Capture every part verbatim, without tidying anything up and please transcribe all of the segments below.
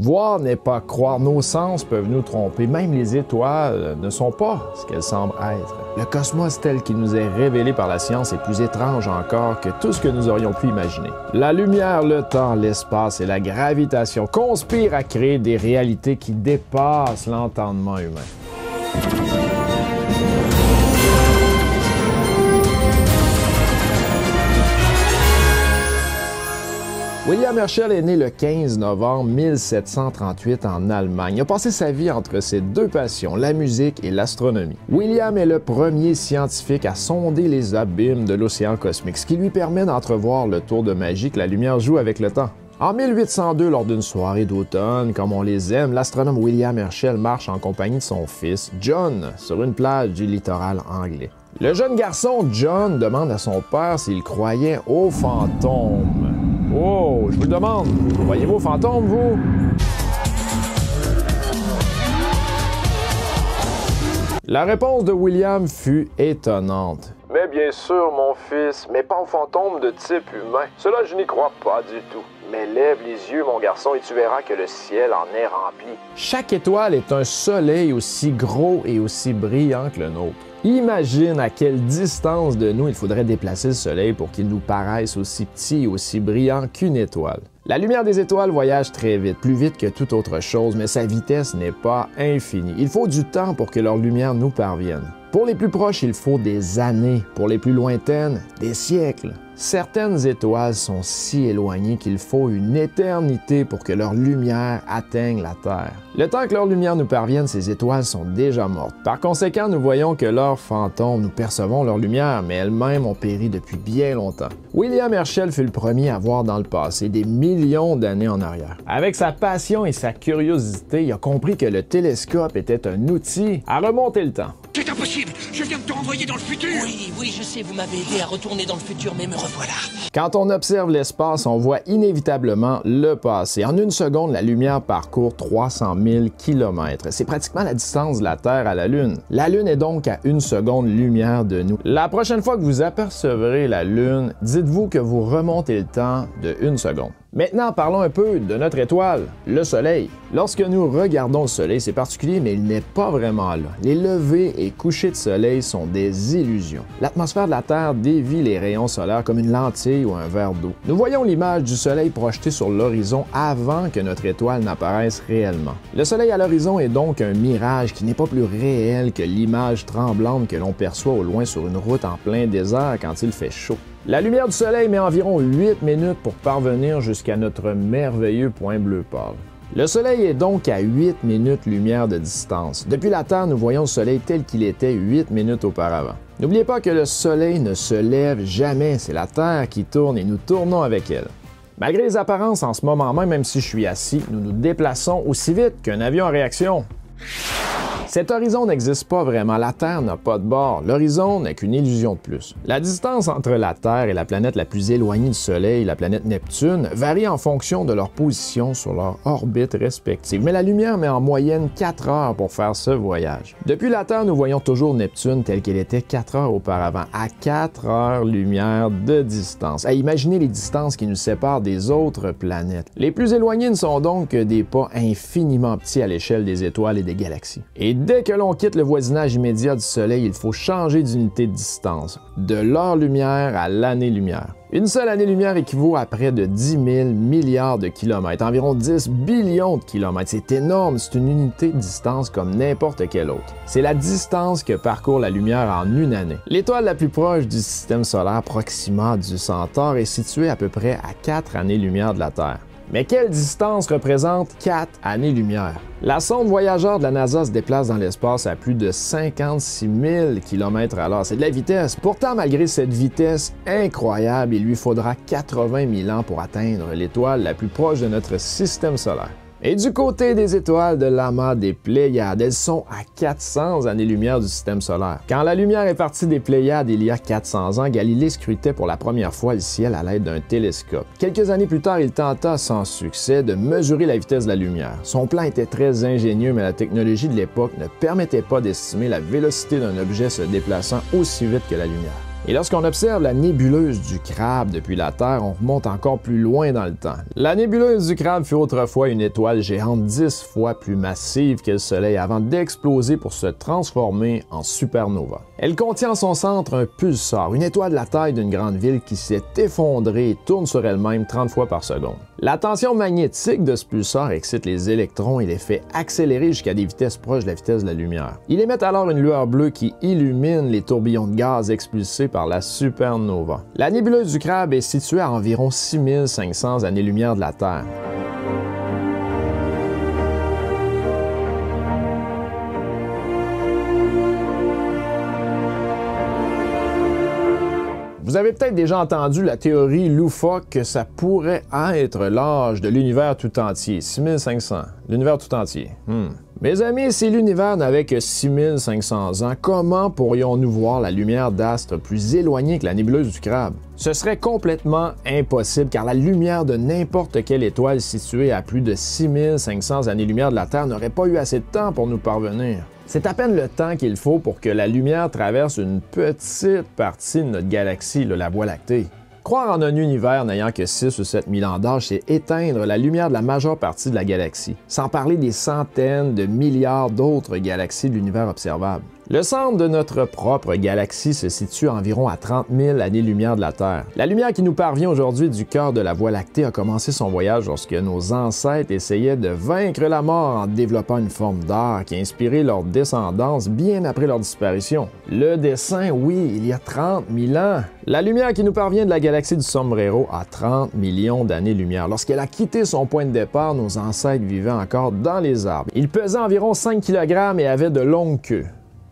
Voir n'est pas croire, nos sens peuvent nous tromper, même les étoiles ne sont pas ce qu'elles semblent être. Le cosmos tel qu'il nous est révélé par la science est plus étrange encore que tout ce que nous aurions pu imaginer. La lumière, le temps, l'espace et la gravitation conspirent à créer des réalités qui dépassent l'entendement humain. William Herschel est né le quinze novembre mille sept cent trente-huit en Allemagne. Il a passé sa vie entre ses deux passions, la musique et l'astronomie. William est le premier scientifique à sonder les abîmes de l'océan cosmique, ce qui lui permet d'entrevoir le tour de magie que la lumière joue avec le temps. En mille huit cent deux, lors d'une soirée d'automne, comme on les aime, l'astronome William Herschel marche en compagnie de son fils, John, sur une plage du littoral anglais. Le jeune garçon, John, demande à son père s'il croyait aux fantômes. Oh, je vous le demande, voyez-vous aux fantômes, vous? La réponse de William fut étonnante. Mais bien sûr, mon fils, mais pas aux fantômes de type humain. Cela, je n'y crois pas du tout. Mais lève les yeux, mon garçon, et tu verras que le ciel en est rempli. Chaque étoile est un soleil aussi gros et aussi brillant que le nôtre. Imagine à quelle distance de nous il faudrait déplacer le soleil pour qu'il nous paraisse aussi petit et aussi brillant qu'une étoile. La lumière des étoiles voyage très vite, plus vite que toute autre chose, mais sa vitesse n'est pas infinie. Il faut du temps pour que leur lumière nous parvienne. Pour les plus proches, il faut des années. Pour les plus lointaines, des siècles. Certaines étoiles sont si éloignées qu'il faut une éternité pour que leur lumière atteigne la Terre. Le temps que leur lumière nous parvienne, ces étoiles sont déjà mortes. Par conséquent, nous voyons que leurs fantômes, nous percevons leur lumière, mais elles-mêmes ont péri depuis bien longtemps. William Herschel fut le premier à voir dans le passé, des millions d'années en arrière. Avec sa passion et sa curiosité, il a compris que le télescope était un outil à remonter le temps. C'est impossible! Je viens de te renvoyer dans le futur! Oui, oui, je sais, vous m'avez aidé à retourner dans le futur, mais me revoilà. Quand on observe l'espace, on voit inévitablement le passé. En une seconde, la lumière parcourt trois cent mille kilomètres. C'est pratiquement la distance de la Terre à la Lune. La Lune est donc à une seconde lumière de nous. La prochaine fois que vous apercevrez la Lune, dites-vous que vous remontez le temps de une seconde. Maintenant, parlons un peu de notre étoile, le Soleil. Lorsque nous regardons le Soleil, c'est particulier, mais il n'est pas vraiment là. Les levées et couchers de soleil sont des illusions. L'atmosphère de la Terre dévie les rayons solaires comme une lentille ou un verre d'eau. Nous voyons l'image du Soleil projetée sur l'horizon avant que notre étoile n'apparaisse réellement. Le Soleil à l'horizon est donc un mirage qui n'est pas plus réel que l'image tremblante que l'on perçoit au loin sur une route en plein désert quand il fait chaud. La lumière du soleil met environ huit minutes pour parvenir jusqu'à notre merveilleux point bleu pâle. Le soleil est donc à huit minutes lumière de distance. Depuis la Terre, nous voyons le soleil tel qu'il était huit minutes auparavant. N'oubliez pas que le soleil ne se lève jamais, c'est la Terre qui tourne et nous tournons avec elle. Malgré les apparences en ce moment même, même si je suis assis, nous nous déplaçons aussi vite qu'un avion en réaction. Cet horizon n'existe pas vraiment, la Terre n'a pas de bord, l'horizon n'est qu'une illusion de plus. La distance entre la Terre et la planète la plus éloignée du Soleil, la planète Neptune, varie en fonction de leur position sur leur orbite respective, mais la lumière met en moyenne quatre heures pour faire ce voyage. Depuis la Terre, nous voyons toujours Neptune telle qu'elle était quatre heures auparavant, à quatre heures-lumière de distance. À imaginer les distances qui nous séparent des autres planètes. Les plus éloignées ne sont donc que des pas infiniment petits à l'échelle des étoiles et des galaxies. Et dès que l'on quitte le voisinage immédiat du Soleil, il faut changer d'unité de distance, de l'heure-lumière à l'année-lumière. Une seule année-lumière équivaut à près de dix mille milliards de kilomètres, environ dix billions de kilomètres. C'est énorme, c'est une unité de distance comme n'importe quelle autre. C'est la distance que parcourt la lumière en une année. L'étoile la plus proche du système solaire, Proxima du Centaure, est située à peu près à quatre années-lumière de la Terre. Mais quelle distance représente quatre années-lumière? La sonde voyageur de la NASA se déplace dans l'espace à plus de cinquante-six mille kilomètres à l'heure. C'est de la vitesse. Pourtant, malgré cette vitesse incroyable, il lui faudra quatre-vingt mille ans pour atteindre l'étoile la plus proche de notre système solaire. Et du côté des étoiles de l'amas des Pléiades, elles sont à quatre cents années-lumière du système solaire. Quand la lumière est partie des Pléiades il y a quatre cents ans, Galilée scrutait pour la première fois le ciel à l'aide d'un télescope. Quelques années plus tard, il tenta sans succès de mesurer la vitesse de la lumière. Son plan était très ingénieux, mais la technologie de l'époque ne permettait pas d'estimer la vélocité d'un objet se déplaçant aussi vite que la lumière. Et lorsqu'on observe la nébuleuse du Crabe depuis la Terre, on remonte encore plus loin dans le temps. La nébuleuse du Crabe fut autrefois une étoile géante dix fois plus massive que le Soleil avant d'exploser pour se transformer en supernova. Elle contient en son centre un pulsar, une étoile de la taille d'une grande ville qui s'est effondrée et tourne sur elle-même trente fois par seconde. La tension magnétique de ce pulsar excite les électrons et les fait accélérer jusqu'à des vitesses proches de la vitesse de la lumière. Il émet alors une lueur bleue qui illumine les tourbillons de gaz expulsés par la supernova. La nébuleuse du Crabe est située à environ six mille cinq cents années-lumière de la Terre. Vous avez peut-être déjà entendu la théorie loufoque que ça pourrait être l'âge de l'univers tout entier, six mille cinq cents, l'univers tout entier. Hmm. Mes amis, si l'univers n'avait que six mille cinq cents ans, comment pourrions-nous voir la lumière d'astres plus éloignés que la nébuleuse du Crabe? Ce serait complètement impossible car la lumière de n'importe quelle étoile située à plus de six mille cinq cents années-lumière de la Terre n'aurait pas eu assez de temps pour nous parvenir. C'est à peine le temps qu'il faut pour que la lumière traverse une petite partie de notre galaxie, la Voie lactée. Croire en un univers n'ayant que six ou sept mille ans d'âge, c'est éteindre la lumière de la majeure partie de la galaxie, sans parler des centaines de milliards d'autres galaxies de l'univers observable. Le centre de notre propre galaxie se situe environ à trente mille années-lumière de la Terre. La lumière qui nous parvient aujourd'hui du cœur de la Voie lactée a commencé son voyage lorsque nos ancêtres essayaient de vaincre la mort en développant une forme d'art qui a inspiré leur descendance bien après leur disparition. Le dessin, oui, il y a trente mille ans. La lumière qui nous parvient de la galaxie du Sombrero a trente millions d'années-lumière. Lorsqu'elle a quitté son point de départ, nos ancêtres vivaient encore dans les arbres. Ils pesaient environ cinq kilogrammes et avaient de longues queues.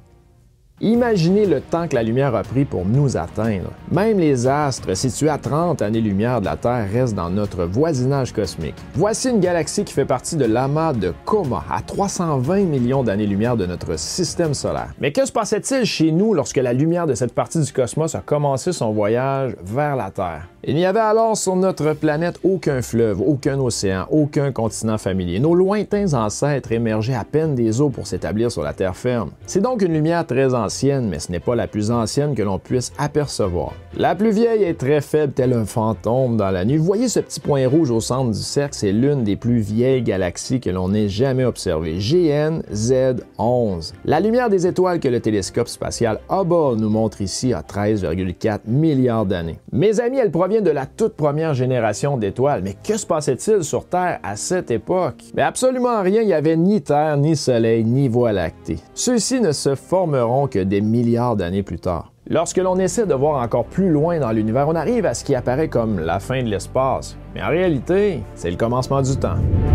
Imaginez le temps que la lumière a pris pour nous atteindre. Même les astres situés à trente années-lumière de la Terre restent dans notre voisinage cosmique. Voici une galaxie qui fait partie de l'amas de Coma, à trois cent vingt millions d'années-lumière de notre système solaire. Mais que se passait-il chez nous lorsque la lumière de cette partie du cosmos a commencé son voyage vers la Terre? Il n'y avait alors sur notre planète aucun fleuve, aucun océan, aucun continent familier. Nos lointains ancêtres émergeaient à peine des eaux pour s'établir sur la terre ferme. C'est donc une lumière très ancienne, mais ce n'est pas la plus ancienne que l'on puisse apercevoir. La plus vieille est très faible, tel un fantôme dans la nuit. Vous voyez ce petit point rouge au centre du cercle, c'est l'une des plus vieilles galaxies que l'on ait jamais observées, G N Z onze. La lumière des étoiles que le télescope spatial Hubble nous montre ici a treize virgule quatre milliards d'années. Mes amis, elle provient de la toute première génération d'étoiles. Mais que se passait-il sur Terre à cette époque? Mais absolument rien, il n'y avait ni Terre, ni Soleil, ni Voie lactée. Ceux-ci ne se formeront que des milliards d'années plus tard. Lorsque l'on essaie de voir encore plus loin dans l'univers, on arrive à ce qui apparaît comme la fin de l'espace. Mais en réalité, c'est le commencement du temps.